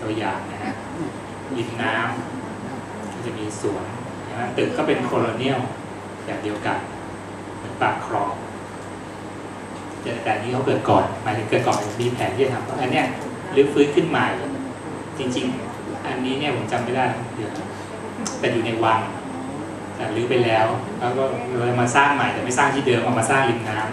ตัวอย่างนะฮะริมน้ำจะมีสวนนะตึกก็เป็นโคโลเนียลอย่างเดียวกันเหมือนปากคลองแต่นี้เขาเกิดก่อนหมายถึงเกิดก่อนมีแผนที่จะทำอันเนี้ยรื้อฟื้นขึ้นใหม่จริงๆอันนี้เนี่ยผมจำไม่ได้เดี๋ยวแต่อยู่ในวังแต่รื้อไปแล้วแล้วก็เลยมาสร้างใหม่แต่ไม่สร้างที่เดิมเอามาสร้างริมน้ำ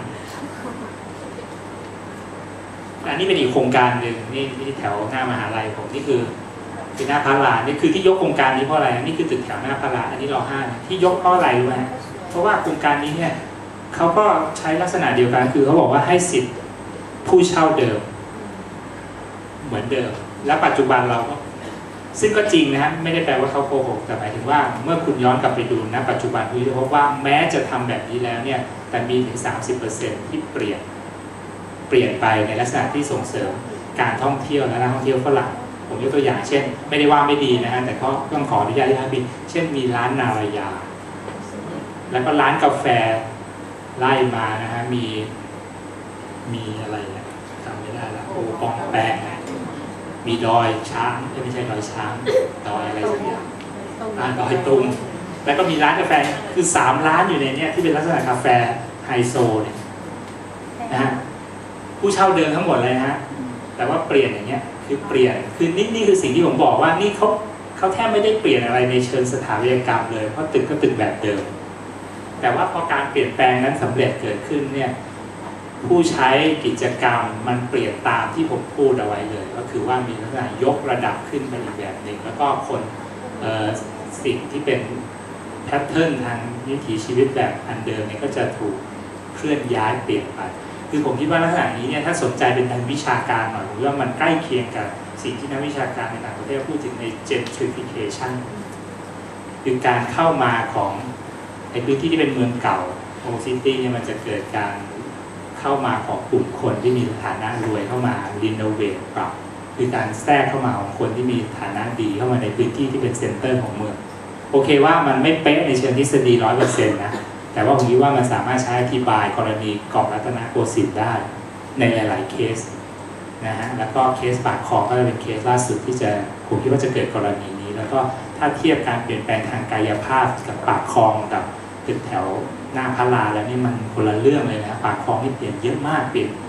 อันนี้เป็นอีกโครงการหนึ่งนี่แถวหน้ามหาลัยผมนี่คือหน้าพระลานนี่คือที่ยกโครงการนี้เพราะอะไรนี่คือตึกแถวหน้าพระลานอันนี้ร.5ที่ยกเพราะอะไรรู้ไหมเพราะว่าโครงการนี้เนี่ยเขาก็ใช้ลักษณะเดียวกันคือเขาบอกว่าให้สิทธิ์ผู้เช่าเดิมเหมือนเดิมและปัจจุบันเราก็ซึ่งก็จริงนะฮะไม่ได้แปลว่าเขาโกหกแต่หมายถึงว่าเมื่อคุณย้อนกลับไปดูนะปัจจุบันคุณจะพบว่าแม้จะทำแบบนี้แล้วเนี่ยแต่มีถึง 30% ที่เปลี่ยนไปในลักษณะที่ส่งเสริมการท่องเที่ยวและนักท่องเที่ยวฝรั่งผมยกตัวอย่างเช่นไม่ได้ว่าไม่ดีนะฮะแต่ก็ต้องขออนุญาตที่ท่านบินเช่นมีร้านนารายาแล้วก็ร้านกาแฟไล่มานะฮะมีอะไรเนี่ยจำไม่ได้แล้วโอปองแปงมีดอยช้างไม่ใช่ดอยช้างดอยอะไรสักอย่างดอยตุงแล้วก็มีร้านกาแฟคือ3 ร้านอยู่ในนี้ที่เป็นลักษณะกาแฟไฮโซเนี่ยนะฮะผู้เช่าเดิมทั้งหมดเลยฮะแต่ว่าเปลี่ยนอย่างเงี้ยคือเปลี่ยนคือนี่คือสิ่งที่ผมบอกว่านี่เขาแทบไม่ได้เปลี่ยนอะไรในเชิงสถาปัตยกรรมเลยเพราะตึกก็ตึกแบบเดิมแต่ว่าพอการเปลี่ยนแปลงนั้นสำเร็จเกิดขึ้นเนี่ยผู้ใช้กิจกรรมมันเปลี่ยนตามที่ผมพูดเอาไว้เลยก็คือว่ามีลักษณะยกระดับขึ้นไปอีกแบบหนึ่งแล้วก็คนสิ่งที่เป็นแพทเทิร์นทางวิถีชีวิตแบบอันเดิมเนี่ยก็จะถูกเคลื่อนย้ายเปลี่ยนไปคือผมคิดว่าลักษณะนี้เนี่ยถ้าสนใจเป็นทางวิชาการหน่อยผมว่ามันใกล้เคียงกับสิ่งที่นักวิชาการในต่างประเทศพูดถึงใน gentrification คือการเข้ามาของในพื้นที่ที่เป็นเมืองเก่าโอซิตี้เนี่ยมันจะเกิดการเข้ามาของกลุ่มคนที่มีฐานะรวยเข้ามารีโนเวทปรับคือการแทรกเข้ามาของคนที่มีฐานะดีเข้ามาในพื้นที่ที่เป็นเซ็นเตอร์ของเมืองโอเคว่ามันไม่เป๊ะในเชิงทฤษฎี 100% นะแต่ว่าผมคิดว่ามันสามารถใช้อธิบายกรณีเกาะรัตนโกสินทร์ได้ในหลายๆเคสนะฮะแล้วก็เคสปากคลองก็จะเป็นเคสล่าสุดที่จะผมคิดว่าจะเกิดกรณีนี้แล้วก็ถ้าเทียบการเปลี่ยนแปลงทางกายภาพกับปากคลองกับตึกแถวหน้าพระลานแล้วนี่มันคนละเรื่องเลยนะปากคลองนี่เปลี่ยนเยอะมากเปลี่ยน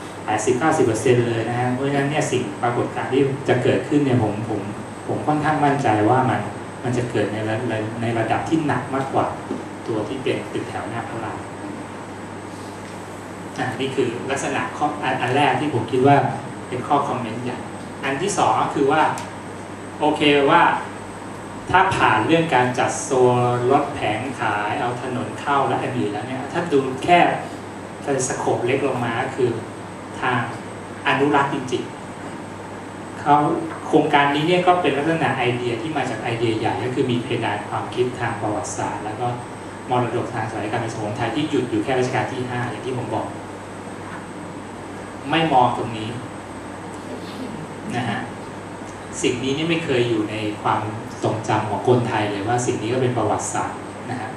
80-90% เลยนะฮะเพราะฉะนั้นเนี่ยสิ่งปรากฏการณ์ที่จะเกิดขึ้นเนี่ยผมค่อนข้างมั่นใจว่ามันจะเกิดในระดับที่หนักมากกว่าตัวที่เป็นตึกแถวหน้าพระลานนี่คือลักษณะข้ออันแรกที่ผมคิดว่าเป็นข้อคอมเมนต์อย่างอันที่2ก็คือว่าโอเคว่าถ้าผ่านเรื่องการจัดโซนลดแผงขายเอาถนนเข้าและอันอื่นแล้วเนี่ยถ้าดูแค่สโคปเล็กลงมาคือทางอนุรักษ์จริงๆเขาโครงการนี้เนี่ยก็เป็นลักษณะไอเดียที่มาจากไอเดียใหญ่ก็คือมีเพดานความคิดทางประวัติศาสตร์แล้วก็มรดกทางสมัยการเป็นของไทยที่หยุดอยู่แค่รัชกาลที่5อย่างที่ผมบอกไม่มองตรงนี้นะฮะสิ่งนี้นี่ไม่เคยอยู่ในความทรงจำของคนไทยเลยว่าสิ่งนี้ก็เป็นประวัติศาสตร์นะฮะ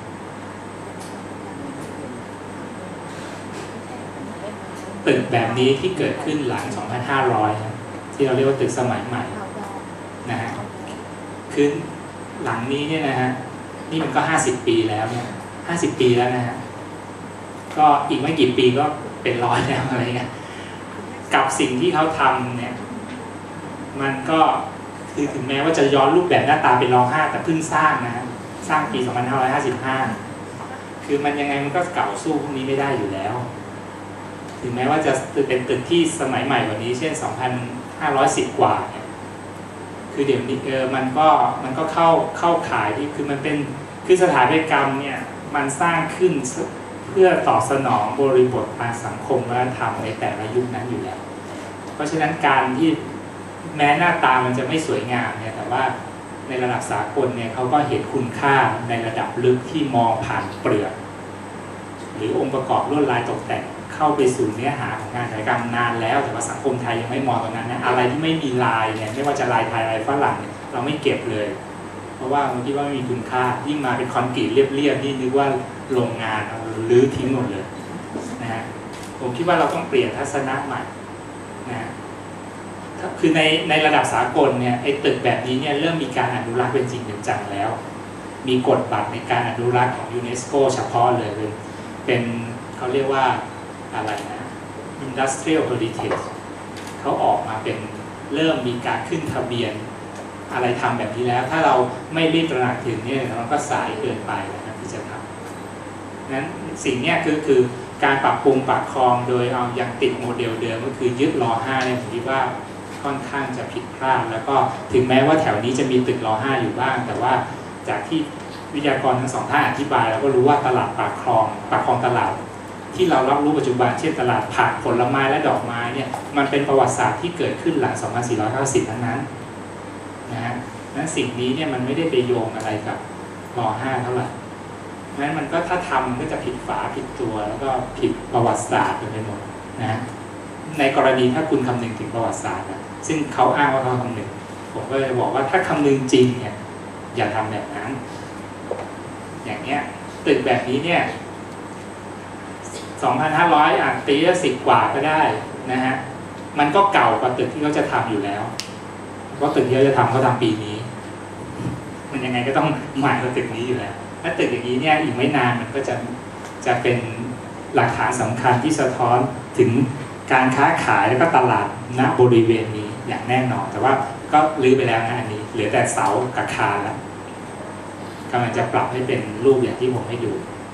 ตึกแบบนี้ที่เกิดขึ้นหลัง 2,500 ที่เราเรียกว่าตึกสมัยใหม่นะฮะคือหลังนี้เนี่ยนะฮะนี่มันก็50 ปีแล้วเนี่ย50 ปีแล้วนะฮะก็อีกไม่กี่ปีก็เป็นร้อยแล้วอะไรเงี้ยกับสิ่งที่เขาทำเนี่ยมันก็คือถึงแม้ว่าจะย้อนรูปแบบหน้าตาเป็นร.5แต่เพิ่งสร้างนะฮะสร้างปี 2555 คือมันยังไงมันก็เก่าสู้พวกนี้ไม่ได้อยู่แล้วถึงแม้ว่าจะเป็นตึกที่สมัยใหม่กว่านี้เช่น 2,510 กว่าเนี่ยคือเดี๋ยวนี้มันก็เข้าขายที่คือมันเป็นคือสถาปัตยกรรมเนี่ยมันสร้างขึ้นเพื่อตอบสนองบริบททางสังคมวัฒนธรรมในแต่ละยุคนั้นอยู่แล้วเพราะฉะนั้นการที่แม้หน้าตามันจะไม่สวยงามเนี่ยแต่ว่าในระดับสากลเนี่ยเขาก็เห็นคุณค่าในระดับลึกที่มองผ่านเปลือกหรือองค์ประกอบลวดลายตกแต่งเข้าไปสู่เนื้อหาของงานศิลปกรรมนานแล้วแต่ว่าสังคมไทยยังไม่มองตรงนั้นนะอะไรที่ไม่มีลายเนี่ยไม่ว่าจะลายไทยลายฝรั่งเนี่ยเราไม่เก็บเลยเพราะว่าเราคิดว่าไม่มีคุณค่ายิ่งมาเป็นคอนกรีตเรียบๆนี่นึกว่าโรงงานเอาลื้อทิ้งหมดเลยนะฮะผมคิดว่าเราต้องเปลี่ยนทัศนะใหม่นะถคือในระดับสากลเนี่ยไอ้ตึกแบบนี้เนี่ยเริ่มมีการอนุรักษ์เป็นจริงเป็นจังแล้วมีกฎบัตรในการอนุรักษ์ของยูเนสโกเฉพาะเลยเป็นเขาเรียกว่าอะไรนะ Industrial Heritage เขาออกมาเป็นเริ่มมีการขึ้นทะเบียนอะไรทำแบบนี้แล้วถ้าเราไม่รีบตระหนักถึงเนี่ยมันก็สายเกินไปนะครับที่จะทำนั้นสิ่งนี้คือการปรับปรุงปรับครองโดยเอายังติดโมเดลเดิมก็คือยึดร.5เนี่ยผมคิดว่าค่อนข้างจะผิดพลาดแล้วก็ถึงแม้ว่าแถวนี้จะมีตึกร.5อยู่บ้างแต่ว่าจากที่วิทยากรทั้งสองท่านอธิบายเราก็รู้ว่าตลาดปากคลองตลาดที่เรารับรู้ปัจจุบันเช่นตลาดผักผลไม้และดอกไม้เนี่ยมันเป็นประวัติศาสตร์ที่เกิดขึ้นหลัง 2490 นั้นนะฮะนั้นสิ่งนี้เนี่ยมันไม่ได้ไปโยงอะไรกับร.5เท่าไหร่นั้นมันก็ถ้าทำมันก็จะผิดฝาผิดตัวแล้วก็ผิดประวัติศาสตร์ไปหมดนะฮะในกรณีถ้าคุณคำนึงถึงประวัติศาสตร์นะซึ่งเขาอ้างว่าเขาคำนึงผมก็จะบอกว่าถ้าคำนึงจริงเนี่ยอย่าทำแบบนั้นอย่างเนี้ยตึกแบบนี้เนี่ย 2,500 อาจตีละ10 กว่าก็ได้นะฮะมันก็เก่ากว่าตึกที่เขาจะทำอยู่แล้วเพราะตึกที่เขาจะทำเขาทำปีนี้มันยังไงก็ต้องใหม่กว่าตึกนี้อยู่แล้วถ้าตึกอย่างนี้เนี่ยอีกไม่นานมันก็จะเป็นหลักฐานสำคัญที่สะท้อนถึงการค้าขายแล้วก็ตลาดณบริเวณนี้อย่างแน่นอนแต่ว่าก็ลื้อไปแล้วนะอันนี้เหลือแต่เสากับคานแล้วกำลังจะปรับให้เป็นรูปอย่างที่ผมให้ดู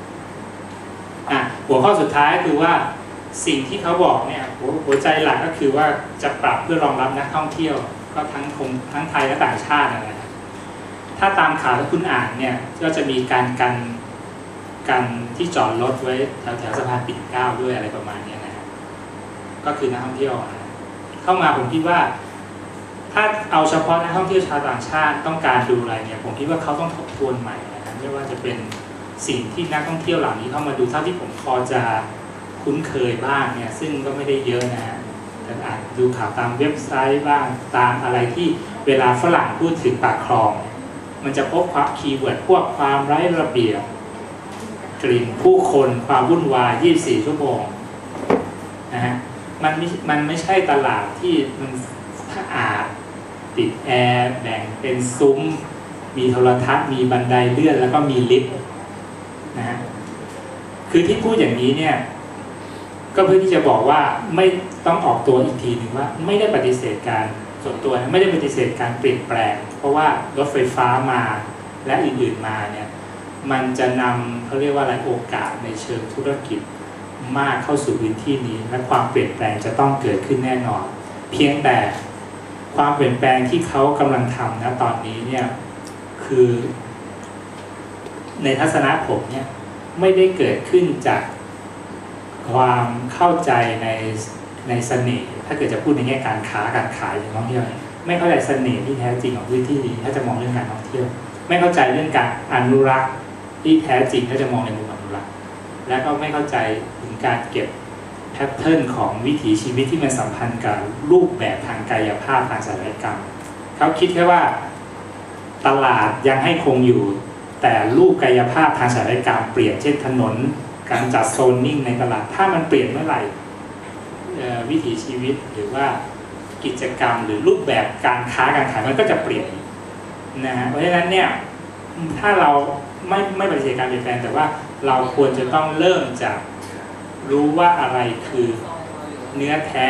หัวข้อสุดท้ายคือว่าสิ่งที่เขาบอกเนี่ยหัวใจหลักก็คือว่าจะปรับเพื่อรองรับนักท่องเที่ยวก็ทั้งไทยและต่างชาตินั่นแหละถ้าตามข่าวที่คุณอ่านเนี่ยก็จะมีการกันที่จอดรถไว้แถวสะพานปิ่นเกล้าด้วยอะไรประมาณนี้นะครับก็คือนักท่องเที่ยวเข้ามาผมคิดว่าถ้าเอาเฉพาะนักท่องเที่ยวชาวต่างชาติต้องการดูอะไรเนี่ยผมคิดว่าเขาต้องทบทวนใหม่นะครับไม่ว่าจะเป็นสิ่งที่นักท่องเที่ยวเหล่านี้เข้ามาดูเท่าที่ผมพอจะคุ้นเคยบ้างเนี่ยซึ่งก็ไม่ได้เยอะนะฮะแต่อ่านดูข่าวตามเว็บไซต์บ้างตามอะไรที่เวลาฝรั่งพูดถึงปากคลองมันจะพบความคีย์เวิร์ดพวกความไร้ระเบียบกลิ่นผู้คนความวุ่นวาย24 ชั่วโมงนะฮะมันไม่ใช่ตลาดที่มันสะอาดติดแอร์แบ่งเป็นซุ้มมีโทรทัศน์มีบันไดเลื่อนแล้วก็มีลิฟต์นะฮะคือที่พูดอย่างนี้เนี่ยก็เพื่อที่จะบอกว่าไม่ต้องออกตัวอีกทีหนึ่งว่าไม่ได้ปฏิเสธการส่วนตัวไม่ได้ปฏิเสธการเปลี่ยนแปลงเพราะว่ารถไฟฟ้ามาและอื่นๆมาเนี่ยมันจะนำเขาเรียกว่าอะไรโอกาสในเชิงธุรกิจมากเข้าสู่พื้นที่นี้และความเปลี่ยนแปลงจะต้องเกิดขึ้นแน่นอนเพียงแต่ความเปลี่ยนแปลงที่เขากำลังทำนะตอนนี้เนี่ยคือในทัศนะผมเนี่ยไม่ได้เกิดขึ้นจากความเข้าใจในเสน่ห์ถ้าเกิดจะพูดในแง่การค้าการขายอย่างท่องเที่ยวไม่เข้าใจเสน่ห์ที่แท้จริงของพื้นที่นี้ถ้าจะมองเรื่องการท่องเที่ยวไม่เข้าใจเรื่องการอนุรักษ์ที่แท้จริงถ้าจะมองในมุมอนุรักษ์และก็ไม่เข้าใจถึงการเก็บแพทเทิร์นของวิถีชีวิตที่มันสัมพันธ์กับรูปแบบทางกายภาพทางศัลยกรรมเขาคิดแค่ว่าตลาดยังให้คงอยู่แต่รูปกายภาพทางศัลยกรรมเปลี่ยนเช่นถนนการจัดโซนนิ่งในตลาดถ้ามันเปลี่ยนเมื่อไหร่วิถีชีวิตหรือว่ากิจกรรมหรือรูปแบบการค้าการขายมันก็จะเปลี่ยนนะฮะเพราะฉะนั้นเนี่ยถ้าเราไม่ปฏิเสธการเปลี่ยนแปลงแต่ว่าเราควรจะต้องเริ่มจากรู้ว่าอะไรคือเนื้อแท้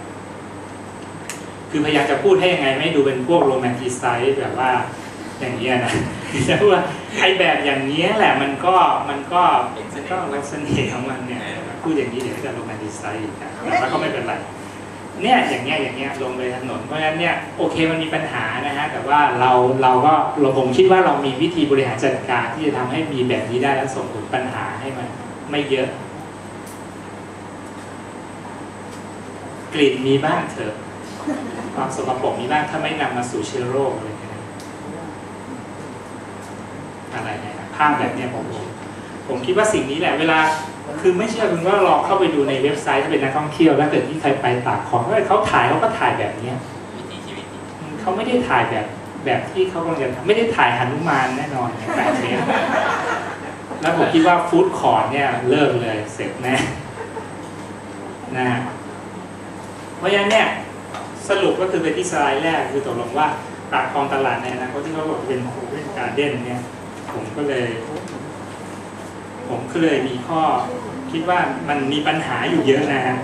คือพยายามจะพูดให้ยังไงไม่ดูเป็นพวกโรแมนติไซส์แบบว่าอย่างนี้นะแต่ว่าไอแบบอย่างนี้แหละมันก็ลักษณะของมันเนี่ยพูดอย่างนี้เดี๋ยวจะโรแมนติไซส์นะแต่ก็ไม่เป็นไรเนี่ยอย่างเงี้ยลงไปถนนเพราะฉะนั้นเนี่ยโอเคมันมีปัญหานะฮะแต่ว่าเราผมคิดว่าเรามีวิธีบริหารจัดการที่จะทำให้มีแบบนี้ได้และส่งผลปัญหาให้มันไม่เยอะกลิ่นมีบ้างเถอะความสกปรกมีบ้างถ้าไม่นำมาสู่เชื้อโรคอะไรเนี่ยภาพแบบนี้ผมคิดว่าสิ่งนี้แหละเวลาคือไม่เชื่อคุณว่าลองเข้าไปดูในเว็บไซต์ถ้าเป็นนักท่องเที่ยวแล้วเกิดที่ใครไปตากของเขาถ่ายเขาก็ถ่ายแบบนี้เขาไม่ได้ถ่ายแบบที่เขากำลังจะไม่ได้ถ่ายหนุมานแน่นอน8 เมตรแล้วผมคิดว่าฟู้ดคอร์ทเนี่ยเลิกเลยเสร็จแน่นะเพราะฉะนั้นเนี่ยสรุปก็คือเป็นที่สไลด์แรกคือตกลงว่าปากคลองตลาดในอนาคตที่เขาบอกเป็นโอเพนการ์เด้นเนี่ยผมก็เลยมีข้อคิดว่ามันมีปัญหาอยู่เยอะนะฮะ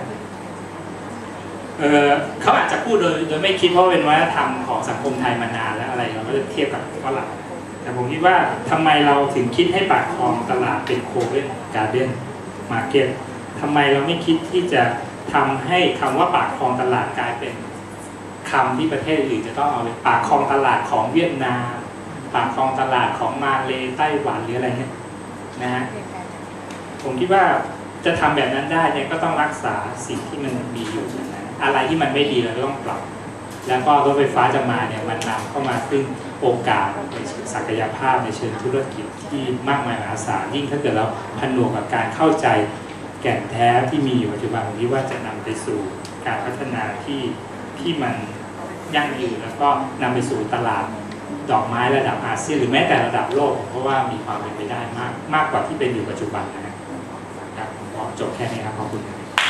เขาอาจจะพูดโดยไม่คิดเพราะเป็นวัฒนธรรมของสังคมไทยมานานแล้วอะไรเราก็จะเทียบกับฝรั่งแต่ผมคิดว่าทำไมเราถึงคิดให้ปากคลองตลาดเป็นโคเวนการ์เด้นมาร์เก็ตทำไมเราไม่คิดที่จะทำให้คำว่าปากคลองตลาดกลายเป็นคำที่ประเทศอื่นจะต้องเอาเป็นปากคลองตลาดของเวียดนามปากคลองตลาดของมาเลไต้หวันหรืออะไรเงี้ยนะฮะผมคิดว่าจะทำแบบนั้นได้เนี่ยก็ต้องรักษาสิ่งที่มันมีอยู่นะอะไรที่มันไม่ดีเราต้องปรับแล้วก็รถไฟฟ้าจะมาเนี่ยมันนำเข้ามาซึ่งโอกาสในศักยภาพในเชิงธุรกิจที่มากมายมหาศาลยิ่งถ้าเกิดเราผนวกกับการเข้าใจแก่นแท้ที่มีอยู่ปัจจุบันผมคิดว่าจะนำไปสู่การพัฒนาที่มันยั่งยืนแล้วก็นำไปสู่ตลาดดอกไม้ระดับอาเซียนหรือแม้แต่ระดับโลกเพราะว่ามีความเป็นไปได้มากกว่าที่เป็นอยู่ปัจจุบันนะครับผมก็จบแค่นี้ครับขอบคุณ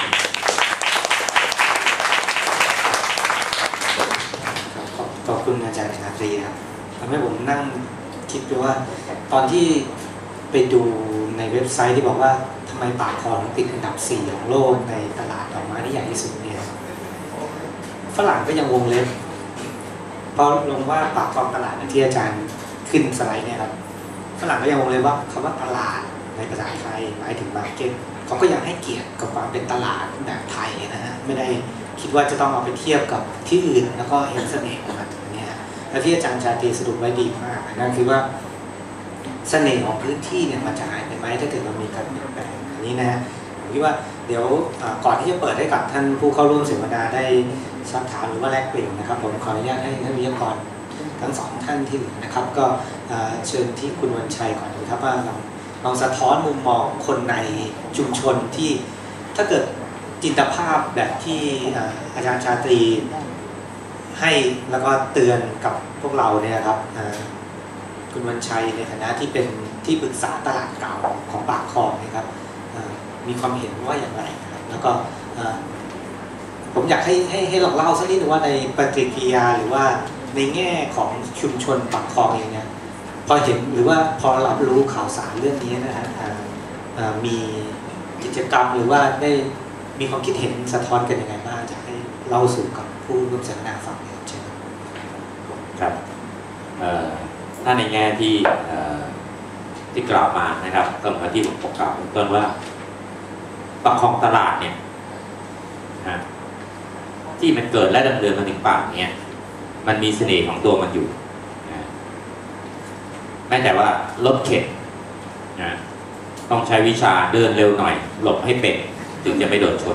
ขอบคุณอาจารย์ชาตรีครับทำให้ผมนั่งคิดดูว่าตอนที่ไปดูในเว็บไซต์ที่บอกว่าทำไมปากคลองติดอันดับ4ของโลกในตลาดดอกไม้ที่ใหญ่ที่สุดเนี่ยฝรั่งก็ยังวงเล็บพอลงว่าปากคลองตลาดที่อาจารย์ขึ้นสไลด์เนี่ยครับฝรั่งก็ยังวงเล็บว่าคำว่าตลาดในภาษาไทยหมายถึงมาร์เก็ตเขาก็ยังให้เกียรติกับความเป็นตลาดแบบไทยนะฮะไม่ได้คิดว่าจะต้องเอาไปเทียบกับที่อื่นแล้วก็เห็นเสน่ห์ของมันเนี่ยและที่อาจารย์ชาตรีสรุปไว้ดีมากนั่นคือว่าเสน่ห์ของพื้นที่เนี่ยมันจะหายไปไหมถ้าเกิดมันมีการเปลี่ยนแปลงอันนี้นะฮะผมคิดว่าเดี๋ยวก่อนที่จะเปิดให้กับท่านผู้เข้าร่วมเสวนาได้ซักถามหรือว่าแลกเปลี่ยนนะครับผมขออนุญาตให้ท่านวิทยากรทั้ง2ท่านที่เหลือนะครับก็เชิญที่คุณวันชัยก่อนนะครับว่าลองสะท้อนมุมมองคนในชุมชนที่ถ้าเกิดจินตภาพแบบที่อาจารย์ชาตรีให้แล้วก็เตือนกับพวกเราเนี่ยครับคุณวันชัยในฐานะที่เป็นที่ปรึกษาตลาดเก่าของปากคลองนะครับมีความเห็นว่าอย่างไรนะครับแล้วก็ผมอยากให้ลองเล่าสักนิดนึงว่าในปฏิกิริยาหรือว่าในแง่ของชุมชนปากคลองเองเนี่ยพอเห็นหรือว่าพอรับรู้ข่าวสารเรื่องนี้นะฮะมีกิจกรรมหรือว่าได้มีความคิดเห็นสะท้อนกันยังไงบ้างจะให้เล่าสู่กับผู้ร่วมเสวนาฟังเนี่ยใช่ไหมครับถ้าในแง่ที่กล่าวมานะครับก็เหมือนที่ผมกล่าวต้นว่าปากคลองตลาดเนี่ยที่มันเกิดและดำเนินมาถึงป่านเนี่ยมันมีเสน่ห์ของตัวมันอยู่แม้แต่ว่ารถเข็นต้องใช้วิชาเดินเร็วหน่อยหลบให้เป็นถึงจะไม่โดนชน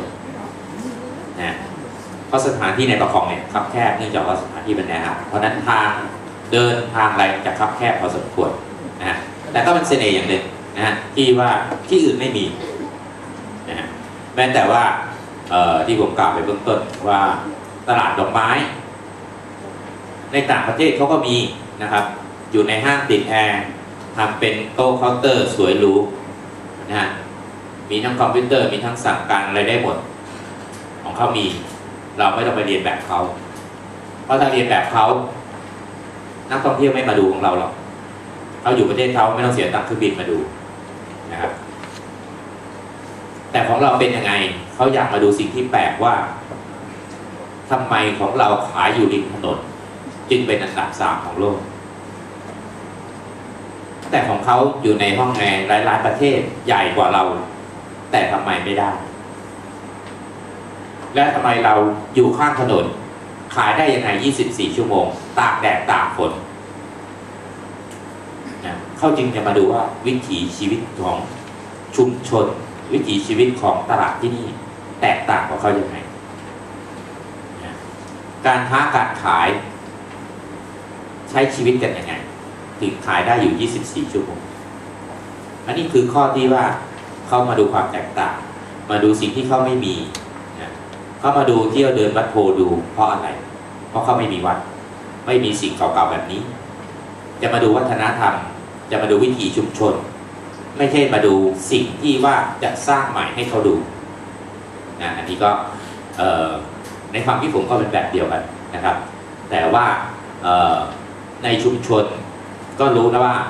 เพราะสถานที่ในปากคลองเนี่ยคับแคบเนื่องจากว่าสถานที่เป็นแนวเพราะนั้นทางเดินทางอะไรจะคับแคบพอสมควรแต่ก็เป็นเสน่ห์อย่างหนึ่งที่ว่าที่อื่นไม่มีแม้แต่ว่าที่ผมกล่าวไปเบื้องต้นว่าตลาดดอกไม้ในต่างประเทศเขาก็มีนะครับอยู่ในห้างติดแอร์ทำเป็นโต๊ะเคาน์เตอร์สวยหรูมีทั้งคอมพิวเตอร์มีทั้งสั่งการอะไรได้หมดของเขามีเราไม่ต้องไปเรียนแบบเขาเพราะถ้าเรียนแบบเขานักท่องเที่ยวไม่มาดูของเราหรอกเขาอยู่ประเทศเขาไม่ต้องเสียตังค์เครื่องบินมาดูนะครับแต่ของเราเป็นยังไงเขาอยากมาดูสิ่งที่แปลกว่าทำไมของเราขายอยู่ริมถนนจึงเป็นอันดับ3ของโลกแต่ของเขาอยู่ในห้องแอร์หลายๆประเทศใหญ่กว่าเราแต่ทำไมไม่ได้และทำไมเราอยู่ข้างถนนขายได้ยังไง24 ชั่วโมงตากแดดตากฝนเขาจึงจะมาดูว่าวิถีชีวิตของชุมชนวิถีชีวิตของตลาดที่นี่แตกต่างกว่าเขาอย่างไรการค้าการขายใช้ชีวิตกันยังไงถึงขายได้อยู่24 ชั่วโมงอันนี้คือข้อที่ว่าเขามาดูความแตกต่างมาดูสิ่งที่เขาไม่มีเขามาดูเที่ยวเดินวัดโพดูเพราะอะไรเพราะเขาไม่มีวัดไม่มีสิ่งเก่าๆแบบนี้จะมาดูวัฒนธรรมจะมาดูวิถีชุมชนไม่ใช่มาดูสิ่งที่ว่าจะสร้างใหม่ให้เขาดูอันนี้ก็ในในความคิดผมก็เป็นแบบเดียวกันนะครับ แต่ว่าในชุมชนก็รู้นะว่า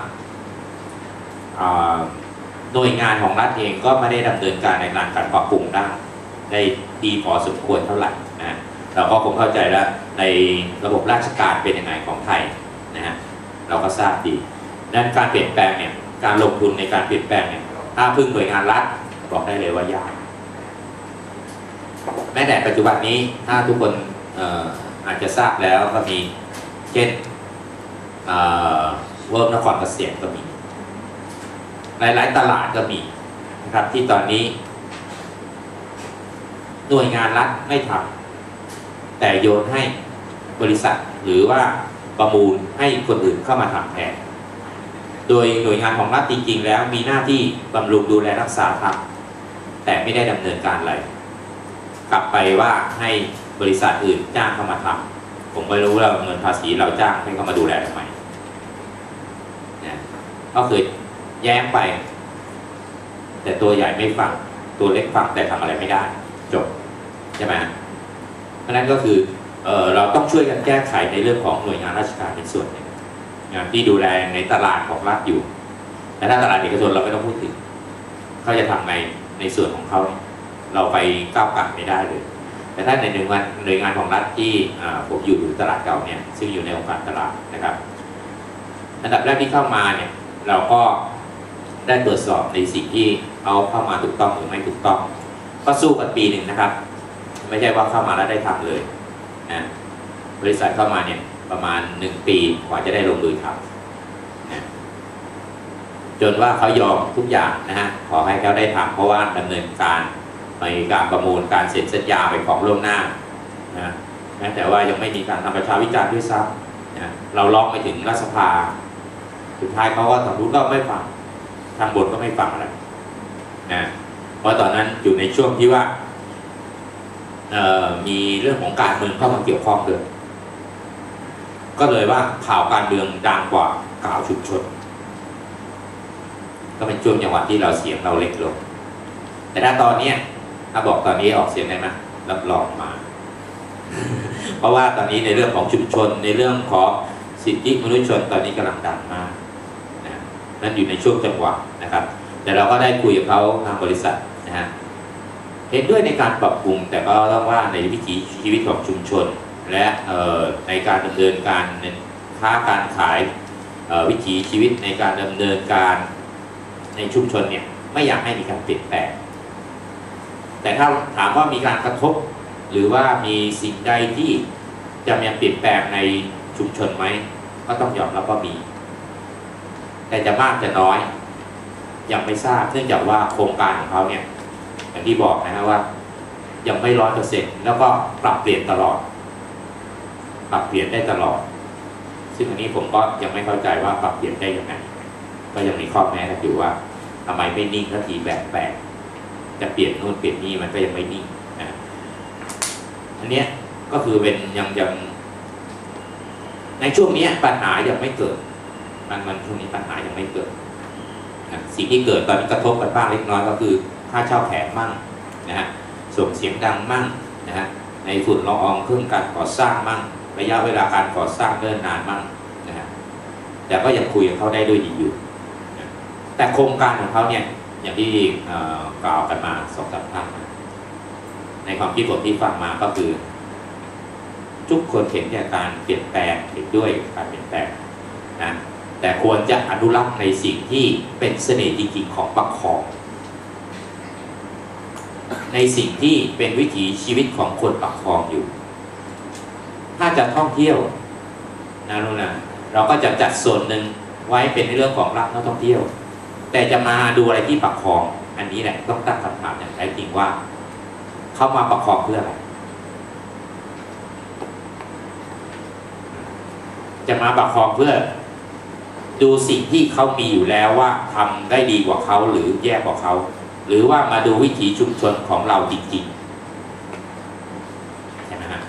หน่วยงานของรัฐเองก็ไม่ได้ดำเนินการในการปรับปรุงได้ดีพอสมควรเท่าไหร่นะเราก็คงเข้าใจแล้วในระบบราชการเป็นยังไงของไทยนะฮะเราก็ทราบดีดังนั้นการเปลี่ยนแปลงเนี่ยการลงทุนในการเปลี่ยนแปลงเนี่ยถ้าพึ่งหน่วยงานรัฐบอกได้เลยว่ายากแม้แต่ปัจจุบันนี้ถ้าทุกคนอาจจะทราบแล้วก็มีเช่นเวิร์กนครเกษตรก็มีหลายๆตลาดก็มีนะครับที่ตอนนี้หน่วยงานรัฐไม่ทำแต่โยนให้บริษัทหรือว่าประมูลให้คนอื่นเข้ามาทำแทนโดยหน่วยงานของรัฐจริงๆแล้วมีหน้าที่บำรุงดูแลรักษาครับแต่ไม่ได้ดำเนินการอะไรกลับไปว่าให้บริษัทอื่นจ้างเข้ามาทำผมไม่รู้ว่าเงินภาษีเราจ้างให้เขามาดูแลทำไมนะก็คือแย้งไปแต่ตัวใหญ่ไม่ฟังตัวเล็กฟังแต่ทำอะไรไม่ได้จบใช่ไหมเพราะนั้นก็คือเราต้องช่วยกันแก้ไขในเรื่องของหน่วยงานราชการในส่วนหนึ่งงานที่ดูแลในตลาดของรัฐอยู่แต่ถ้าตลาดเอกชนเราไม่ต้องพูดถึงเขาจะทำในส่วนของเขาเราไปก้าวไก่ไม่ได้เลยแต่ถ้าในหน่วยงานของรัฐที่ผมอยู่ตลาดเก่าเนี่ยซึ่งอยู่ในองค์การตลาดนะครับอันดับแรกที่เข้ามาเนี่ยเราก็ได้ตรวจสอบในสิ่งที่เอาเข้ามาถูกต้องหรือไม่ถูกต้องก็สู้กันปีหนึ่งนะครับไม่ใช่ว่าเข้ามาแล้วได้ทำเลยนะบริษัทเข้ามาเนี่ยประมาณ1 ปีกว่าจะได้ลงมือทำนะจนว่าเขายอมทุกอย่างนะฮะขอให้เขาได้ทำเพราะว่าดำเนินการในการประมูลการเซ็นสัญญาไปของล่วงหน้านะแต่ว่ายังไม่มีการทำประชาวิจารณ์ด้วยซ้ำนะเราร้องไปถึงรัฐสภาสุดท้ายเขาก็ทางนู้นก็ไม่ฟังทางบนก็ไม่ฟังอะไรนะเพราะตอนนั้นอยู่ในช่วงที่ว่ามีเรื่องของการเมืองเข้ามาเกี่ยวข้องด้วยก็เลยว่าข่าวการเมืองดังกว่าข่าวชุมชนก็เป็นช่วงจังหวะที่เราเสียงเราเล็กลงแต่ถ้าตอนนี้ถ้าบอกตอนนี้ออกเสียงได้ไหมรับรองมา เพราะว่าตอนนี้ในเรื่องของชุมชนในเรื่องของสิทธิมนุษยชนตอนนี้กำลังดังมากนะนั่นอยู่ในช่วงจังหวะนะครับแต่เราก็ได้คุยกับเขาทางบริษัทนะฮะเห็นด้วยในการปรับปรุงแต่ก็ต้องว่าในวิถีชีวิตของชุมชนและในการดำเนินการค้าการขายวิถีชีวิตในการดำเนินการในชุมชนเนี่ยไม่อยากให้มีการเปลี่ยนแปลงแต่ถ้าถามว่ามีการกระทบหรือว่ามีสิ่งใดที่จะมีการเปลี่ยนแปลงในชุมชนไหมก็ต้องยอมรับว่ามีแต่จะมากจะน้อยยังไม่ทราบเนื่องจากว่าโครงการของเขาเนี่ยอย่างที่บอกนะฮะว่ายังไม่100%แล้วก็ปรับเปลี่ยนตลอดปรับเปลี่ยนได้ตลอดซึ่งอันนี้ผมก็ยังไม่เข้าใจว่าปรับเปลี่ยนได้ยังไงก็ยังมีข้อแม้กันอยู่ว่าทำไมไม่นิ่งทันทีแบบแปลกจะเปลี่ยนนู่นเปลี่ยนนี่มันก็ยังไม่นิ่งนะอันเนี้ยก็คือเป็นยังในช่วงนี้ปัญหายังไม่เกิดมันช่วงนี้ปัญหายังไม่เกิดนะสิ่งที่เกิดตอนนี้กระทบกันบ้างเล็กน้อยก็คือค่าเช่าแผงมั่งนะฮะส่งเสียงดังมั่งนะฮะในฝุ่นละอองเครื่องการก่อสร้างมั่งระยะเวลาการก่อสร้างเนิ่นนานมั่งนะฮะแต่ก็ยังคุยกับเขาได้ด้วยดีอยู่นะแต่โครงการของเขาเนี่ยอย่างที่กล่าวกันมา2-3 ครั้งในความคิดผมที่ฟังมาก็คือทุกคนเห็นการเปลี่ยนแปลงเห็นด้วยการเปลี่ยนแปลงนะแต่ควรจะอนุรักษ์ในสิ่งที่เป็นเสน่ห์จริงๆของปากคลองในสิ่งที่เป็นวิถีชีวิตของคนปากคลองอยู่ถ้าจะท่องเที่ยวนะนู่นนะเราก็จะจัดโซนหนึ่งไว้เป็นในเรื่องของรักนักท่องเที่ยวแต่จะมาดูอะไรที่ปากคลองอันนี้แหละต้องตั้งคำถามอย่างแท้จริงว่าเข้ามาปากคลองเพื่ออะไรจะมาปากคลองเพื่อดูสิ่งที่เขามีอยู่แล้วว่าทำได้ดีกว่าเขาหรือแย่กว่าเขาหรือว่ามาดูวิถีชุมชนของเราจริงๆใช่ไหมฮะ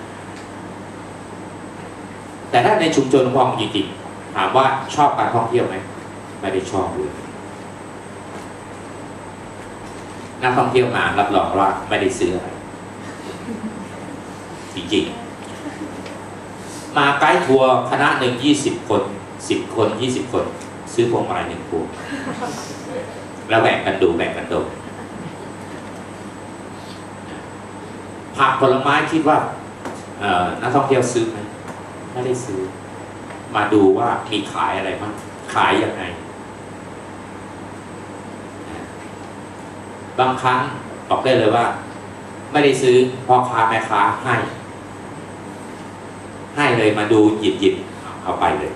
แต่ถ้าในชุมชนของเราจริงๆถามว่าชอบการท่องเที่ยวไหมไม่ได้ชอบเลยนักท่องเที่ยวมารับรองว่าไม่ได้ซื้ออะไรจริงๆมาไกด์ทัวร์คณะหนึ่ง20 คน10 คน20 คนซื้อพวงมาลัย1 พวงแล้วแบ่งกันดูผักผลไม้คิดว่านักท่องเที่ยวซื้อไหมไม่ได้ซื้อมาดูว่ามีขายอะไรบ้างขายยังไงบางครั้งบอกได้เลยว่าไม่ได้ซื้อพ่อค้าแม่ค้าให้เลยมาดูหยิบเอาไปเลย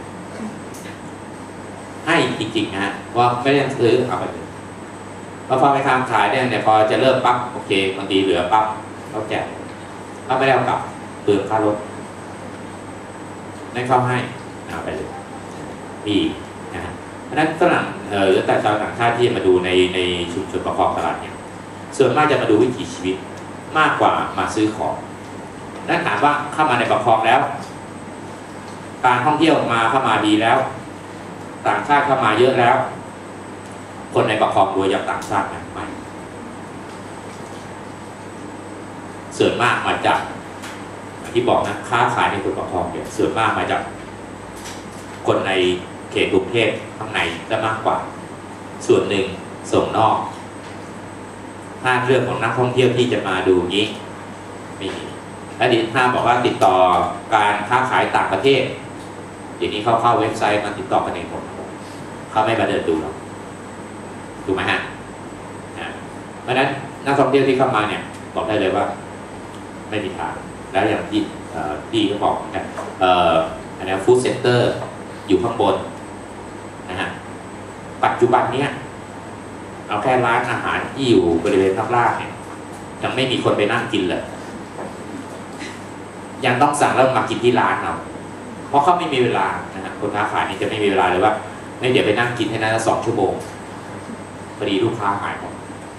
ให้จริงๆนะว่าไม่ได้ซื้อเอาไปเลยพอแม่ค้าขายเนี่ยพอจะเริ่มปั๊บโอเคบางทีเหลือปั๊บเขาแจกเขาไม่ได้เอากลับเปลืองค่ารถนั่นเขาให้เอาไปเลยมีนะฮะเพราะนั้นฝรั่งหรือแต่ชาวต่างชาติที่มาดูในชุมชนประกอบตลาดเนี่ยส่วนมากจะมาดูวิถีชีวิตมากกว่ามาซื้อของนั่นถามว่าเข้ามาในประคองแล้วการท่องเที่ยวเข้ามาดีแล้วต่างชาติเข้ามาเยอะแล้วคนในประคองรวยจากต่างชาติไหมไม่ส่วนมากมาจากที่บอกนะค้าขายในคนประคองเนี่ยส่วนมากมาจากคนในเขตกรุงเทพข้างในจะมากกว่าส่วนหนึ่งส่งนอกถ้าเรื่องของนักท่องเที่ยวที่จะมาดูนี้ไม่มีและดิถ้าบอกว่าติดต่อการค้าขายต่างประเทศเดี๋ยวนี้เขาเข้าเว็บไซต์มาติดต่อกันเองหมดเขาไม่มาเดินดูหรอกถูกไหมฮะเพราะฉะนั้นนักท่องเที่ยวที่เข้ามาเนี่ยบอกได้เลยว่าไม่มีทางแล้วอย่างที่พี่ก็บอกกันอันนี้ฟู้ดเซ็นเตอร์อยู่ข้างบนนะฮะปัจจุบันเนี้ยเอาแค่ร้านอาหารที่อยู่บริเวณข้างล่างเนี่ยยังไม่มีคนไปนั่งกินเลยยังต้องสั่งแล้วมากินที่ร้านเอาเพราะเขาไม่มีเวลานะฮะคนค้าขายนี่จะไม่มีเวลาเลยว่าไม่เดี๋ยวไปนั่งกินให้นาน2 ชั่วโมงพอดีลูกค้าหายหมด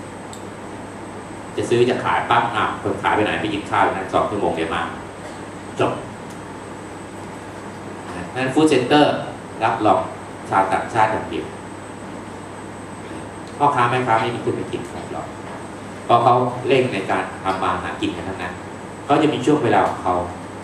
จะซื้อจะขายปั๊บคนขายไปไหนไปกินข้าวนั้น2 ชั่วโมงเดี๋ยวมาจบนั้นฟู้ดเซ็นเตอร์รับรองชาวต่างชาติอย่างเดียวพ่อค้าแม่ค้าไม่มีขึ้นไปกินหรอกเพราะเขาเร่งในการทำมาหากินกันทั้งนั้นเขาจะมีช่วงเวลาของเขา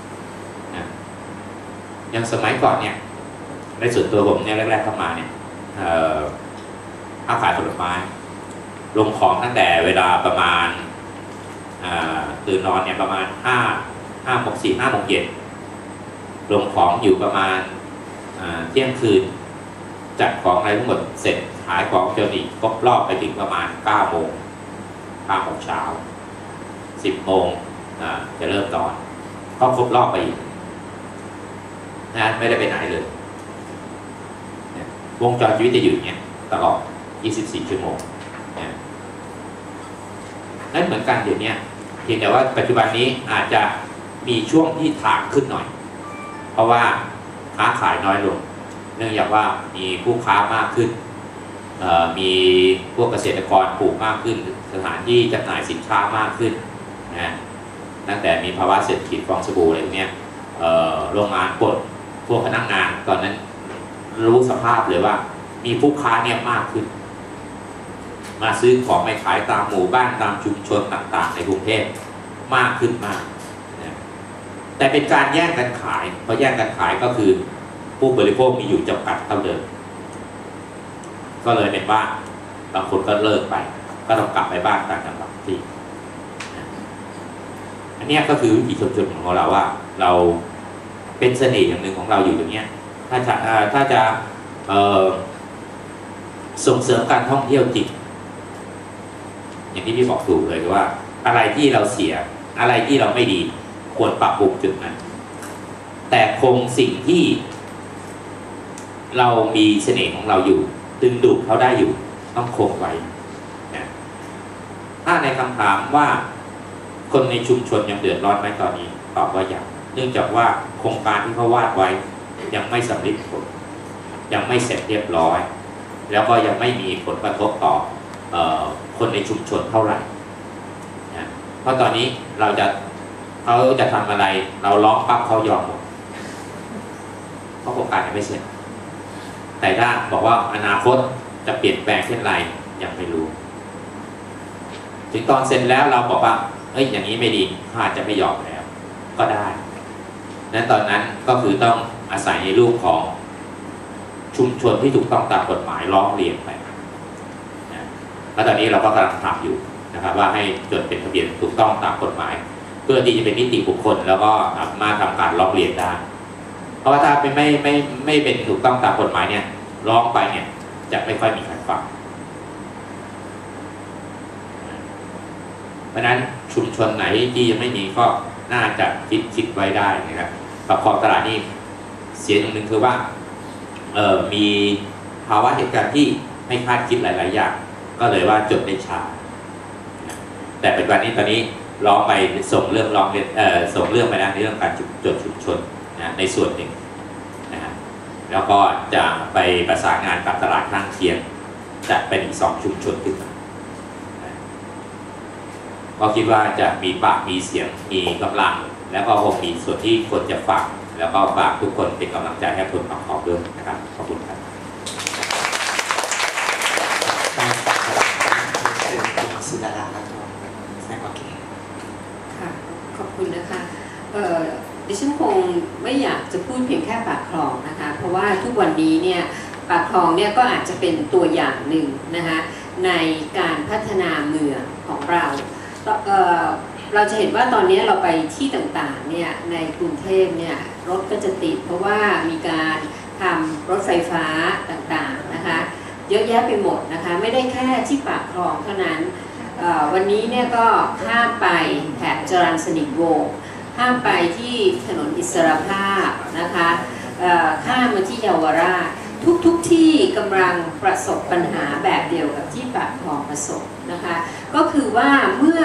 อย่างสมัยก่อนเนี่ยในส่วนตัวผมเนี่ยแรกๆเข้ามาเนี่ยค้าขายผลไม้ลงของตั้งแต่เวลาประมาณตื่นนอนเนี่ยประมาณ5 โมง 4 5 โมงเย็นลงของอยู่ประมาณเที่ยงคืนจัดของอะไรทั้งหมดเสร็จขายของจนอีกครบรอบไปถึงประมาณ9 โมงเช้า10 โมงจะเริ่มตอนก็ครบรอบไปอีกนะไม่ได้ไปไหนเลยวงจรชีวิตจะอยู่อย่างเงี้ยตลอด24 ชั่วโมงนั่นเหมือนกันเดี๋ยวนี้เพียงแต่ว่าปัจจุบันนี้อาจจะมีช่วงที่ถ่างขึ้นหน่อยเพราะว่าค้าขายน้อยลงเนื่องจากว่ามีผู้ค้ามากขึ้นมีพวกเกษตรกรปลูกมากขึ้นสถานที่จำหน่ายสินค้ามากขึ้นนะตั้งแต่มีภาวะเศรษฐกิจฟองสบู่อะไรพวกนี้โรงงานปลดพวกพนักงานตอนนั้นรู้สภาพเลยว่ามีผู้ค้าเนี่ยมากขึ้นมาซื้อของไปขายตามหมู่บ้านตามชุมชนต่างๆในกรุงเทพมากขึ้นมากนะแต่เป็นการแย่งกันขายเพราะแย่งกันขายก็คือผู้บริโภคมีอยู่จำกัดเท่าเดิมก็เลยเป็นว่าบางคนก็เลิกไปก็ต้องกลับไปบ้านต่างจังหวัดที่อันนี้ก็คือวิถีชุมชนของเราว่าเราเป็นเสน่ห์อย่างหนึ่งของเราอยู่ตรงนี้ถ้าจะส่งเสริมการท่องเที่ยวจริงอย่างที่พี่บอกถูกเลยว่าอะไรที่เราเสียอะไรที่เราไม่ดีควรปรับปรุงจุดนั้นแต่คงสิ่งที่เรามีเสน่ห์ของเราอยู่ดึงดูดเขาได้อยู่ต้องคงไว้นะถ้าในคำถามว่าคนในชุมชนยังเดือดร้อนไหมตอนนี้ตอบว่ายังเนื่องจากว่าโครงการที่เขาวาดไว้ยังไม่สำเร็จผลยังไม่เสร็จเรียบร้อยแล้วก็ยังไม่มีผลกระทบต่อคนในชุมชนเท่าไหร่นะเพราะตอนนี้เขาจะทำอะไรเราร้องปั๊บเขายอมหมดเพราะโครงการยังไม่เสร็จแต่ถ้าบอกว่าอนาคตจะเปลี่ยนแปลงเช่นไรยังไม่รู้ถึงตอนเซ็นแล้วเราบอกว่าเอ้ยอย่างนี้ไม่ดีเขาอาจจะไม่ยอมแล้วก็ได้นั้นตอนนั้นก็คือต้องอาศัยในรูปของชุมชนที่ถูกต้องตามกฎหมายร้องเรียนไปนะแล้วตอนนี้เราก็กำลังทำอยู่นะครับว่าให้จดเป็นทะเบียนถูกต้องตามกฎหมายเพื่อที่จะเป็นนิติบุคคลแล้วก็สามารถทำการร้องเรียนได้เพราะว่าถ้าเป็นไม่เป็นถูกต้องตามกฎหมายเนี่ยร้องไปเนี่ยจะไม่ค่อยมีใครฟังเพราะฉะนั้นชุมชนไหนที่ยังไม่มีก็น่าจะคิดไว้ได้นะครับปากคลองตลาดนี่เสียตรงนึงคือว่ามีภาวะเหตุการณ์ที่ไม่คาดคิดหลายๆอย่างก็เลยว่าจดได้ช้าแต่ปัจจุบันนี้ตอนนี้ร้องไปส่งเรื่องร้องเรียนส่งเรื่องไปนะในเรื่องการจดชุมชนนะในส่วนหนึ่งนะฮะแล้วก็จะไปประสานงานกับตลาดข้างเคียงจะเป็นอีก2ชุมชนขึ้นมาก็คิดว่าจะมีปากมีเสียงมีกำลังแล้วก็คงมีส่วนที่คนจะฟังแล้วก็ฝากทุกคนเป็นกำลังใจให้คนปากคลองด้วยนะครับขอบคุณครับสุดาราครับแสดงความคิดเห็นค่ะขอบคุณนะคะดิฉันคงไม่อยากจะพูดเพียงแค่ปากคลองนะคะเพราะว่าทุกวันนี้เนี่ยปากคลองเนี่ยก็อาจจะเป็นตัวอย่างหนึ่งนะคะในการพัฒนาเมืองของเราเราจะเห็นว่าตอนนี้เราไปที่ต่างๆเนี่ยในกรุงเทพเนี่ยรถก็จะติดเพราะว่ามีการทำรถไฟฟ้าต่างๆนะคะเยอะแยะไปหมดนะคะไม่ได้แค่ที่ปากคลองเท่านั้นวันนี้เนี่ยก็ข้ามไปแถบจรัญสนิทวงศ์ข้ามไปที่ถนนอิสรภาพนะคะข้ามมาที่เยาวราชทุกที่กำลังประสบปัญหาแบบเดียวกับที่ปากคลองประสบนะคะก็คือว่าเมื่อ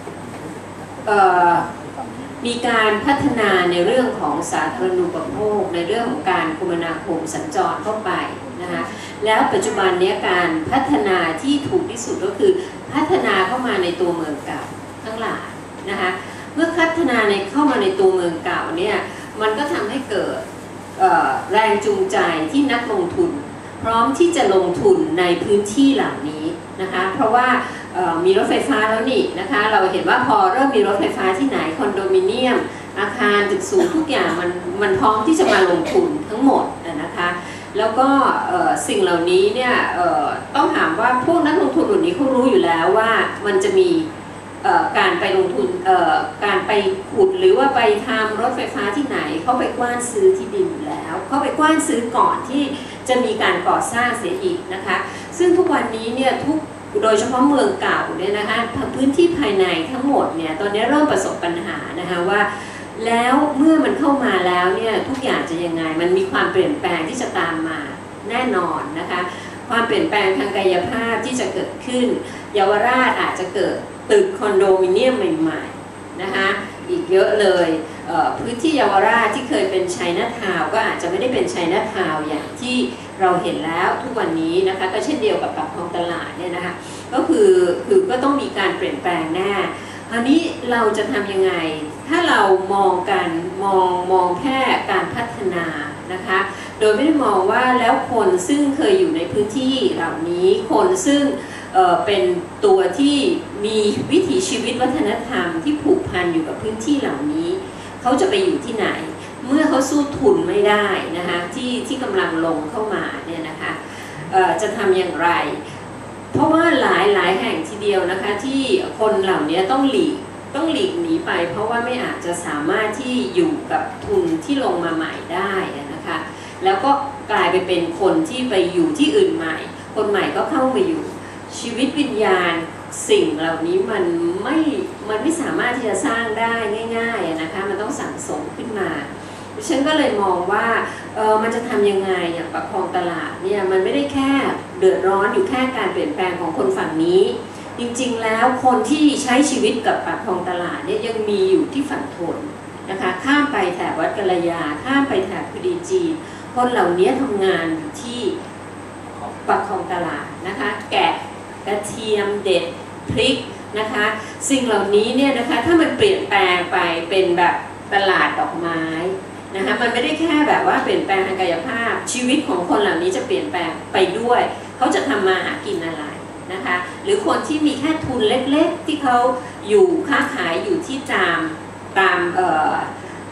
มีการพัฒนาในเรื่องของสาธารณูปโภคในเรื่องของการคมนาคมสัญจรเข้าไปนะคะแล้วปัจจุบันนี้การพัฒนาที่ถูกที่สุดก็คือพัฒนาเข้ามาในตัวเมืองเก่าทั้งหลายนะคะเมื่อพัฒนาเข้ามาในตัวเมืองเก่าเนี่ยมันก็ทำให้เกิดแรงจูงใจที่นักลงทุนพร้อมที่จะลงทุนในพื้นที่เหล่านี้นะคะเพราะว่ามีรถไฟฟ้าแล้วนี่นะคะเราเห็นว่าพอเริ่มมีรถไฟฟ้าที่ไหนคอนโดมิเนียมอาคารตึกสูงทุกอย่างมันพร้อมที่จะมาลงทุนทั้งหมดนะคะแล้วก็สิ่งเหล่านี้เนี่ยต้องถามว่าพวกนักลงทุนเหล่านี้เขารู้อยู่แล้วว่ามันจะมีการไปลงทุนการไปขุดหรือว่าไปทำรถไฟฟ้าที่ไหนเขาไปกว้านซื้อที่ดินอยู่แล้วเขาไปกว้านซื้อก่อนที่จะมีการก่อสร้างเสียอีกนะคะซึ่งทุกวันนี้เนี่ยโดยเฉพาะเมืองเก่าเนี่ยนะคะพื้นที่ภายในทั้งหมดเนี่ยตอนนี้เริ่มประสบปัญหานะคะว่าแล้วเมื่อมันเข้ามาแล้วเนี่ยทุกอย่างจะยังไงมันมีความเปลี่ยนแปลงที่จะตามมาแน่นอนนะคะความเปลี่ยนแปลงทางกายภาพที่จะเกิดขึ้นเยาวราชอาจจะเกิดตึกคอนโดมิเนียมใหม่ๆนะคะอีกเยอะเลยพื้นที่เยาวราชที่เคยเป็นไชน่าทาวน์ก็อาจจะไม่ได้เป็นไชน่าทาวน์อย่างที่เราเห็นแล้วทุกวันนี้นะคะก็เช่นเดียวกับปากคลองตลาดเนี่ยนะคะก็คือก็ต้องมีการเปลี่ยนแปลงแน่อันนี้เราจะทำยังไงถ้าเรามองแค่การพัฒนานะคะโดยไม่ได้มองว่าแล้วคนซึ่งเคยอยู่ในพื้นที่เหล่านี้คนซึ่งเป็นตัวที่มีวิถีชีวิตวัฒนธรรมที่ผูกพันอยู่กับพื้นที่เหล่านี้เขาจะไปอยู่ที่ไหนเมื่อเขาสู้ทุนไม่ได้นะคะที่กำลังลงเข้ามาเนี่ยนะคะจะทำอย่างไรเพราะว่าหลายแห่งทีเดียวนะคะที่คนเหล่านี้ต้องหลีกหนีไปเพราะว่าไม่อาจจะสามารถที่อยู่กับทุนที่ลงมาใหม่ได้นะคะแล้วก็กลายไปเป็นคนที่ไปอยู่ที่อื่นใหม่คนใหม่ก็เข้ามาอยู่ชีวิตวิญญาณสิ่งเหล่านี้มันไม่สามารถที่จะสร้างได้ง่ายๆนะคะมันต้องสั่งสมขึ้นมาฉันก็เลยมองว่ามันจะทำยังไงอย่างปากคลองตลาดเนี่ยมันไม่ได้แค่เดือดร้อนอยู่แค่การเปลี่ยนแปลงของคนฝั่งนี้จริงๆแล้วคนที่ใช้ชีวิตกับปากคลองตลาดเนี่ยยังมีอยู่ที่ฝั่งทนนะคะข้ามไปแถบวัดกัลยาข้ามไปแถบพอดีจีนคนเหล่านี้ทำงานอยู่ที่ปากคลองตลาดนะคะแกะกระเทียมเด็ดพริกนะคะสิ่งเหล่านี้เนี่ยนะคะถ้ามันเปลี่ยนแปลงไปเป็นแบบตลาดดอกไม้นะคะมันไม่ได้แค่แบบว่าเปลี่ยนแปลงทางกายภาพชีวิตของคนเหล่านี้จะเปลี่ยนแปลงไปด้วยเขาจะทำมาหากินอะไรนะคะหรือคนที่มีแค่ทุนเล็กๆที่เขาอยู่ค้าขายอยู่ที่ตามถน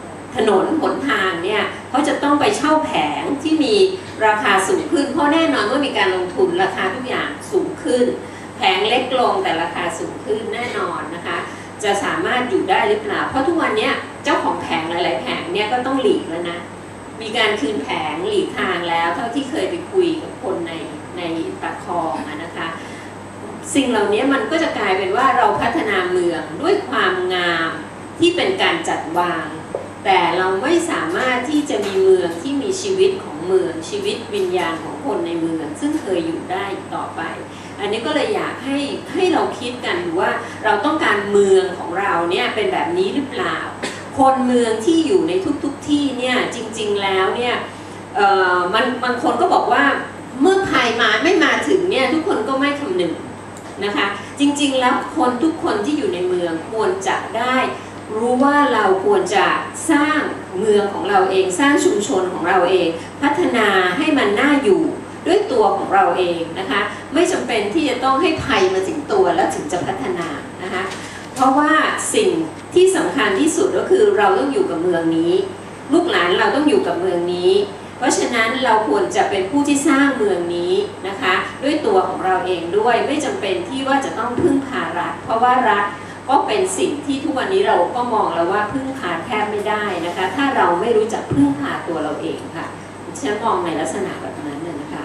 นนหนทางเนี่ยเขาจะต้องไปเช่าแผงที่มีราคาสูงขึ้นเพราะแน่นอนเมื่อมีการลงทุนราคาทุกอย่างสูงขึ้นแผงเล็กลงแต่ราคาสูงขึ้นแน่นอนนะคะจะสามารถอยู่ได้หรือเปล่าเพราะทุกวันนี้เจ้าของแผงหลายๆแผงเนี่ยก็ต้องหลีกแล้วนะมีการคืนแผงหลีกทางแล้วเท่าที่เคยไปคุยกับคนในปากคลองนะคะสิ่งเหล่านี้มันก็จะกลายเป็นว่าเราพัฒนาเมืองด้วยความงามที่เป็นการจัดวางแต่เราไม่สามารถที่จะมีเมืองที่มีชีวิตของเมืองชีวิตวิญญาณของคนในเมืองซึ่งเคยอยู่ได้ต่อไปอันนี้ก็เลยอยากให้เราคิดกันดูว่าเราต้องการเมืองของเราเนี่ยเป็นแบบนี้หรือเปล่าคนเมืองที่อยู่ในทุกที่เนี่ยจริงๆแล้วเนี่ยมันบางคนก็บอกว่าเมื่อภัยมาไม่มาถึงเนี่ยทุกคนก็ไม่คำนึงนะคะจริงๆแล้วคนทุกคนที่อยู่ในเมืองควรจะได้รู้ว่าเราควรจะสร้างเมืองของเราเองสร้างชุมชนของเราเองพัฒนาให้มันน่าอยู่ด้วยตัวของเราเองนะคะไม่จำเป็นที่จะต้องให้ภัยมาถึงตัวแล้วถึงจะพัฒนานะคะเพราะว่าสิ่งที่สำคัญที่สุดก็คือเราต้องอยู่กับเมืองนี้ลูกหลานเราต้องอยู่กับเมืองนี้เพราะฉะนั้นเราควรจะเป็นผู้ที่สร้างเมืองนี้นะคะด้วยตัวของเราเองด้วยไม่จำเป็นที่ว่าจะต้องพึ่งพารัฐเพราะว่ารัฐก็เป็นสิ่งที่ทุกวันนี้เราก็มองแล้วว่าพึ่งพาแทบไม่ได้นะคะถ้าเราไม่รู้จักพึ่งพาตัวเราเองค่ะฉันมองในลักษณะแบบนั้นนะคะ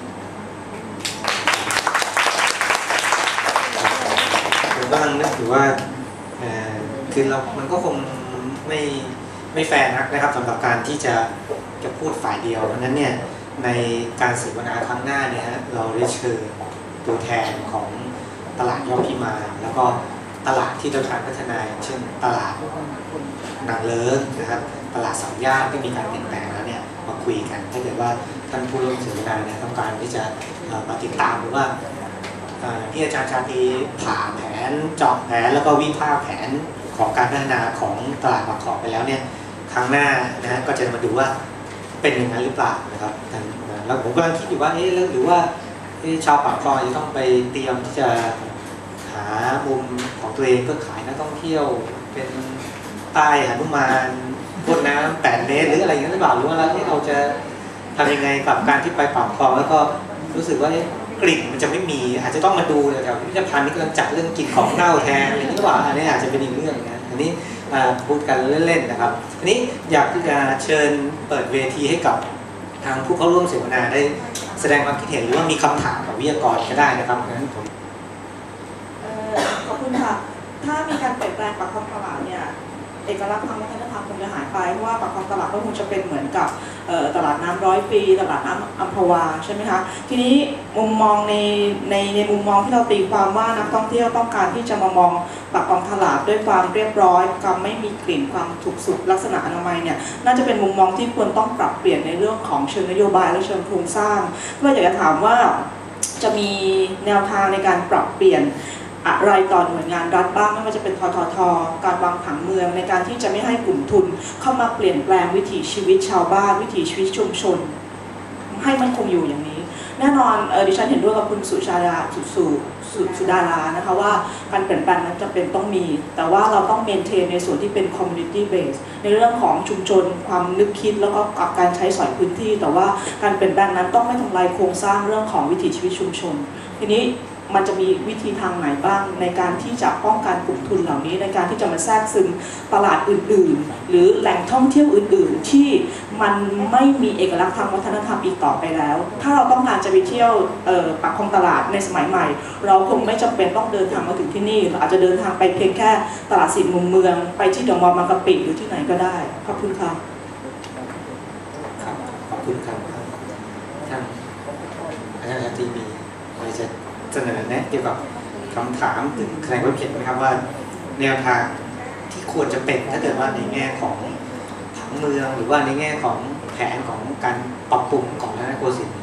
ผมกำลังนึกอยู่ว่าคือมันก็คงไม่แฟร์นะครับสำหรับการที่จะพูดฝ่ายเดียวเพราะนั้นเนี่ยในการเสวนาครั้งหน้าเนี่ยฮะเราได้เชิญตัวแทนของตลาดยอดพิมานแล้วก็ตลาดที่ต้องการพัฒนาเช่นตลาดนางเลิ้งนะครับตลาดสามย่านที่มีการเปลี่ยนแปลงแล้วเนี่ยมาคุยกันถ้าเกิดว่าท่านผู้ร่วมเสวนาเนี่ยต้องการที่จะมาติดตามหรือว่าที่อาจารย์ชาตรีผ่าแผนเจาะแผนแล้วก็วิพากษ์แผนของการพัฒนาของตลาดบางกอกไปแล้วเนี่ยครั้งหน้านะก็จะมาดูว่าเป็นอย่างนั้นหรือเปล่านะครับแล้วผมกำลังคิดอยู่ว่าแล้วหรือว่าชาวปากคลองจะต้องไปเตรียมที่จะหามุมของตัวเองเพื่อขายนักท่องเที่ยวเป็นใต้หนุมานพ่นน้ำ8 เมตรหรืออะไรอย่างนั้นหรือเปล่าหรือว่าเราจะทำยังไงกับการที่ไปปากคลองแล้วก็รู้สึกว่ากลิ่นมันจะไม่มีอาจจะต้องมาดูแถวพิพิธภัณฑ์ที่กำลังจัดเรื่องกลิ่นของเน่าแทนอะไรนี้หรือเปล่าอันนี้อาจจะเป็นอีกเรื่องนะอันนี้พูดกันเล่นๆนะครับอันนี้อยากที่จะเชิญเปิดเวทีให้กับทางผู้เข้าร่วมเสวนาได้แสดงความคิดเห็นหรือว่ามีคำถามกับวิทยากรก็ได้นะครับงั้นผมขอบคุณค่ะถ้ามีการเปลี่ยนแปลงปากคลองตลาดเนี่ยเอกลักษณ์ทางวัฒนธรรมคงจะหายไปเพราะว่าปากคลองตลาดก็คงจะเป็นเหมือนกับตลาดน้ำ100 ปีตลาดน้ำอัมพวาใช่ไหมคะทีนี้มุมมองในมุมมองที่เราตีความว่านักท่องเที่ยวต้องการที่จะมามองปากคลองตลาดด้วยความเรียบร้อยความไม่มีกลิ่นความถูกสุขลักษณะอนามัยเนี่ยน่าจะเป็นมุมมองที่ควรต้องปรับเปลี่ยนในเรื่องของเชิงนโยบายและเชิงโครงสร้างเพื่ออยากจะถามว่าจะมีแนวทางในการปรับเปลี่ยนอะไรต่อหน่วยงานรัฐบ้างไม่ว่าจะเป็นททท.การวางผังเมืองในการที่จะไม่ให้กลุ่มทุนเข้ามาเปลี่ยนแปลงวิถีชีวิตชาวบ้านวิถีชีวิตชุมชนให้มันคงอยู่อย่างนี้แน่นอนดิฉันเห็นด้วยกับคุณสุดารานะคะว่าการเปลี่ยนแปลงนั้นจำเป็นต้องมีแต่ว่าเราต้องเมนเทนในส่วนที่เป็น community base ในเรื่องของชุมชนความนึกคิดแล้วก็การใช้สอยพื้นที่แต่ว่าการเปลี่ยนแปลงนั้นต้องไม่ทำลายโครงสร้างเรื่องของวิถีชีวิตชุมชนทีนี้มันจะมีวิธีทางไหนบ้างในการที่จะป้องกันกลุ่มทุนเหล่านี้ในการที่จะมาแทรกซึมตลาดอื่นๆหรือแหล่งท่องเที่ยวอื่นๆที่มันไม่มีเอกลักษณ์ทางวัฒนธรรมอีกต่อไปแล้วถ้าเราต้องการจะไปเที่ยวปากคลองตลาดในสมัยใหม่เราคงไม่จำเป็นต้องเดินทางมาถึงที่นี่เราอาจจะเดินทางไปเพียงแค่ตลาดสี่มุมเมืองไปที่เดอะมอลล์บางกะปิหรือที่ไหนก็ได้ขอบคุณค่ะครับขอบคุณครับท่านอาจารย์ที่มีอะไรจะเสนอแนะเกี่ยวกับคำถามถึงแสดงความเห็นไหมครับว่าแนวทางที่ควรจะเป็นถ้าเกิดว่าในแง่ของผังเมืองหรือว่าในแง่ของแผนของการปรับปรุงของรัตนโกสินทร์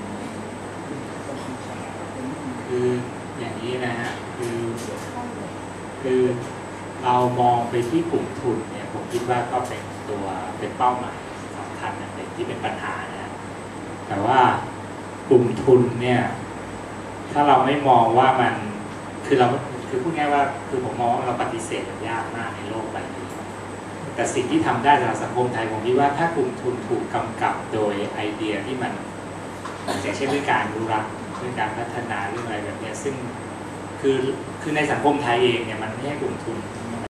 คืออย่างนี้นะฮะคือเรามองไปที่กลุ่มทุนเนี่ยผมคิดว่าก็เป็นเป้าหมายสำคัญนะเป็นที่เป็นปัญหานะแต่ว่ากลุ่มทุนเนี่ยถ้าเราไม่มองว่ามันคือพูดง่ายว่าคือผมมองว่าเราปฏิเสธมันยากมากในโลกใบนี้แต่สิ่งที่ทำได้สำหรับสังคมไทยผมคิดว่าถ้ากลุ่มทุนถูกกำกับโดยไอเดียที่มันอย่างเช่นด้วยการรู้รักด้วยการพัฒนาเรื่องอะไรแบบนี้ซึ่งคือในสังคมไทยเองเนี่ยมันไม่ใช่กลุ่มทุน